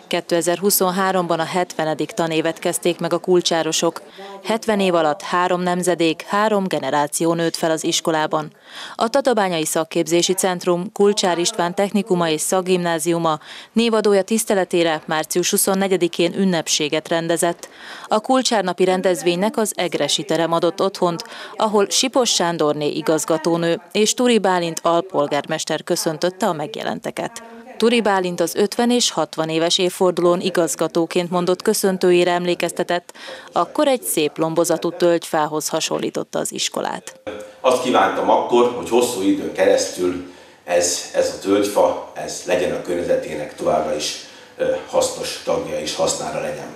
2023-ban a 70. tanévet kezdték meg a kulcsárosok. 70 év alatt 3 nemzedék, 3 generáció nőtt fel az iskolában. A Tatabányai Szakképzési Centrum, Kulcsár István Technikuma és Szakgimnáziuma névadója tiszteletére március 24-én ünnepséget rendezett. A kulcsárnapi rendezvénynek az Egressy terem adott otthont, ahol Sipos Sándorné igazgatónő és Turi Bálint alpolgármester köszöntötte a megjelenteket. Turi Bálint az 50 és 60 éves évfordulón igazgatóként mondott köszöntőjére emlékeztetett, akkor egy szép lombozatú tölgyfához hasonlította az iskolát. Azt kívántam akkor, hogy hosszú időn keresztül ez a tölgyfa, ez legyen a környezetének továbbra is hasznos tagja és hasznára legyen.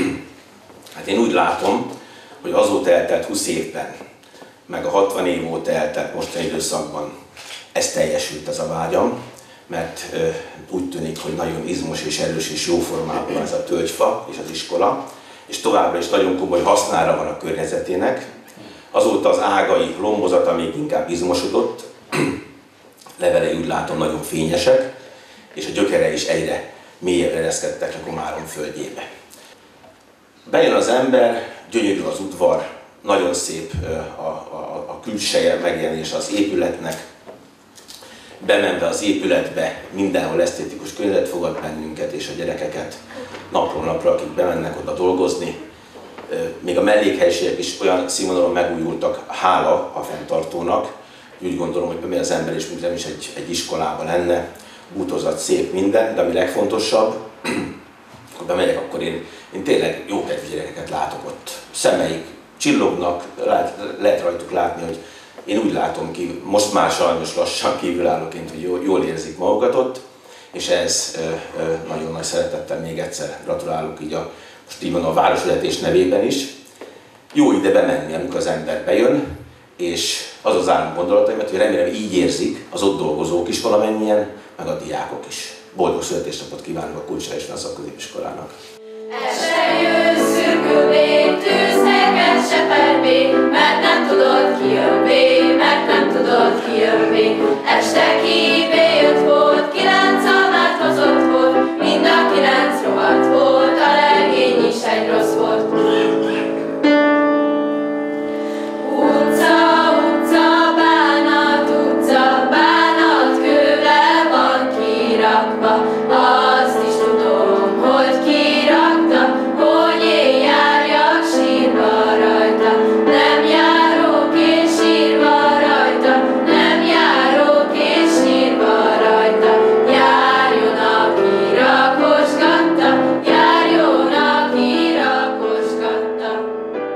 Hát én úgy látom, hogy azóta eltelt 20 évben, meg a 60 év óta eltelt mostani időszakban ez teljesült ez a vágyam, mert úgy tűnik, hogy nagyon izmos és erős és jó formában ez a tölgyfa és az iskola, és továbbra is nagyon komoly hasznára van a környezetének. Azóta az ágai, lombozata még inkább izmosodott, levelei úgy látom nagyon fényesek, és a gyökere is egyre mélyebbre ereszkedtek a Komárom földjébe. Bejön az ember, gyönyörű az udvar, nagyon szép a külseje, megjelenése az épületnek. Bemenve az épületbe mindenhol esztétikus környezet fogad bennünket és a gyerekeket napról napra, akik bemennek oda dolgozni. Még a mellékhelyiségek is olyan színvonalon megújultak, hála a fenntartónak. Úgy gondolom, hogy bemegy az ember és mintha is egy iskolában lenne, bútozat, szép minden, de ami legfontosabb, ha bemegyek, akkor én tényleg jókedvű gyerekeket látok ott. Szemeik csillognak, lehet rajtuk látni, hogy én úgy látom ki, most már sajnos lassan kívülállóként, hogy jól érzik magukat ott, és ez nagyon nagy szeretettel még egyszer gratulálok így most így van a városvezetés nevében is. Jó ide bemenni, amikor az ember bejön, és az az állam gondolataimat, hogy remélem így érzik az ott dolgozók is valamennyien, meg a diákok is. Boldog születésnapot kívánok a Kulcsár István Szakközépiskolának! Este jön szürkülvé, tűzhelyeket sepervé, mert nem tudod ki jönvé, mert nem tudod ki jönvé. Este kívé jött volt, 9 almát hozott volt, mind a 9 rohadt volt, a legény is egy rossz volt. Utca, bánat kővel van kirakva, azt is tudom, hogy kirakta, hogy én járjak sírva rajta. Nem járok és sírva rajta, nem járok és sírva rajta. Járjon, aki rakosgatta, járjon, aki rakosgatta.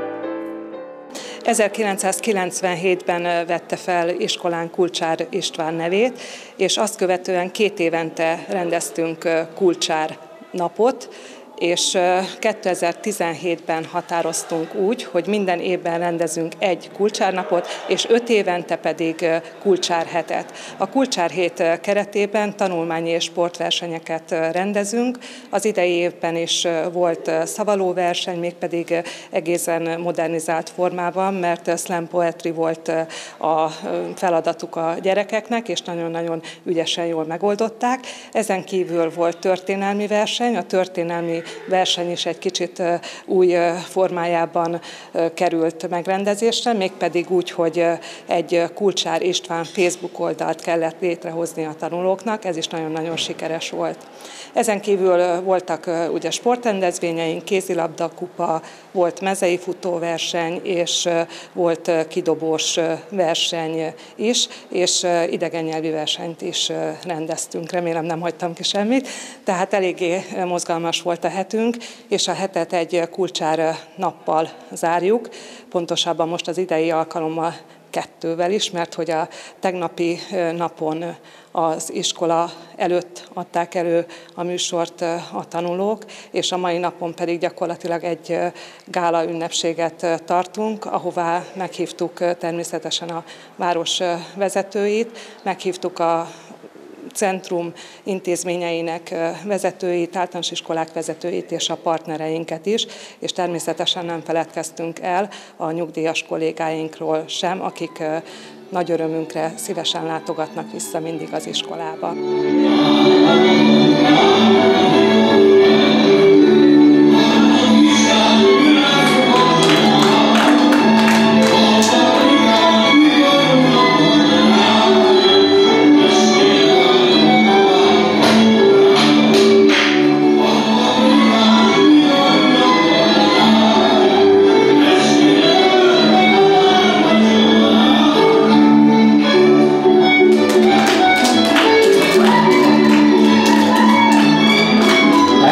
1997-ben vette fel iskolán Kulcsár István nevét, és azt követően 2 évente rendeztünk Kulcsár napot, és 2017-ben határoztunk úgy, hogy minden évben rendezünk egy kulcsárnapot, és 5 évente pedig kulcsárhetet. A kulcsárhét keretében tanulmányi és sportversenyeket rendezünk. Az idei évben is volt szavalóverseny, mégpedig egészen modernizált formában, mert slam poetry volt a feladatuk a gyerekeknek, és nagyon-nagyon ügyesen jól megoldották. Ezen kívül volt történelmi verseny, a történelmi verseny is egy kicsit új formájában került megrendezésre, mégpedig úgy, hogy egy Kulcsár István Facebook oldalt kellett létrehozni a tanulóknak, ez is nagyon-nagyon sikeres volt. Ezen kívül voltak ugye sportrendezvényeink, kézilabda kupa, volt mezei futóverseny, és volt kidobós verseny is, és idegennyelvi versenyt is rendeztünk. Remélem nem hagytam ki semmit. Tehát eléggé mozgalmas volt a hetünk, és a hetet egy kulcsár nappal zárjuk. Pontosabban most az idei alkalommal 2-vel is, mert hogy a tegnapi napon az iskola előtt adták elő a műsort a tanulók, és a mai napon pedig gyakorlatilag egy gála ünnepséget tartunk, ahová meghívtuk természetesen a város vezetőit, meghívtuk a centrum intézményeinek vezetőit, általános iskolák vezetőit és a partnereinket is, és természetesen nem feledkeztünk el a nyugdíjas kollégáinkról sem, akik nagy örömünkre szívesen látogatnak vissza mindig az iskolába.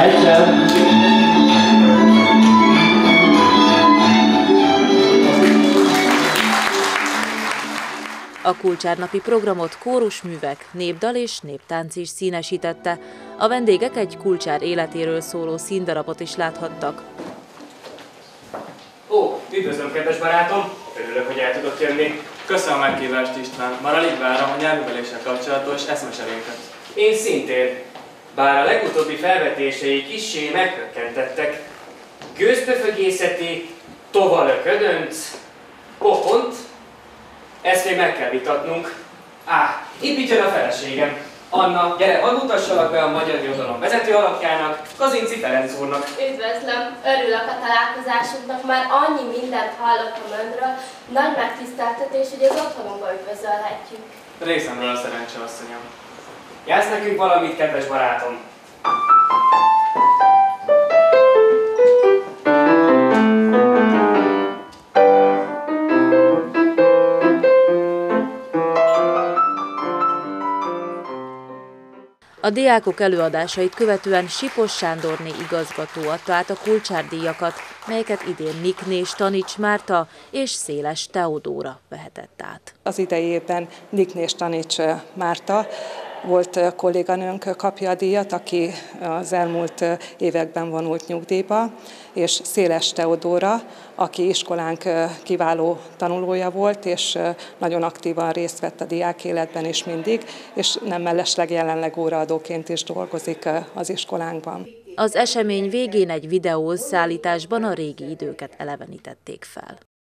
A kulcsárnapi programot kórusművek, népdal és néptánc is színesítette. A vendégek egy kulcsár életéről szóló színdarabot is láthattak. Ó, üdvözlöm, kedves barátom! Örülök, hogy el tudok jönni. Köszönöm a megkívást, István. Már alig várom a nyelvműveléssel kapcsolatos eszmecserénket. Én szintén. Bár a legutóbbi felvetései kissé meghökkentettek. Gőzbefögészeti, tovalöködönc, pofont, ezt még meg kell vitatnunk. Itt jön a feleségem. Anna, gyere, hadd mutassalak be a magyar irodalom vezető alakjának, Kazinczy Ferenc úrnak. Üdvözlöm, örülök a találkozásunknak, már annyi mindent hallottam önről, nagy megtiszteltetés, hogy az otthonunkba üdvözölhetjük. Részemről a szerencse, asszonyom. Játsz nekünk valamit, kedves barátom! A diákok előadásait követően Sipos Sándorné igazgató adta át a kulcsárdíjakat, melyeket idén Niknés Tanics Márta és Széles Teodóra vehetett át. Az idei évben Niknés Tanics Márta volt kolléganőnk, kapja a díjat, aki az elmúlt években vonult nyugdíjba, és Széles Teodóra, aki iskolánk kiváló tanulója volt, és nagyon aktívan részt vett a diákéletben is mindig, és nem mellesleg jelenleg óraadóként is dolgozik az iskolánkban. Az esemény végén egy videószállításban a régi időket elevenítették fel.